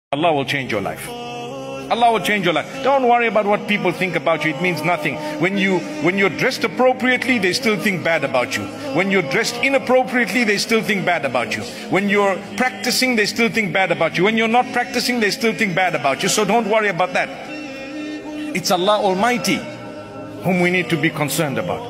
Allah will change your life. Allah will change your life. Don't worry about what people think about you. It means nothing. When you're dressed appropriately, they still think bad about you. When you're dressed inappropriately, they still think bad about you. When you're practicing, they still think bad about you. When you're not practicing, they still think bad about you. So don't worry about that. It's Allah Almighty whom we need to be concerned about.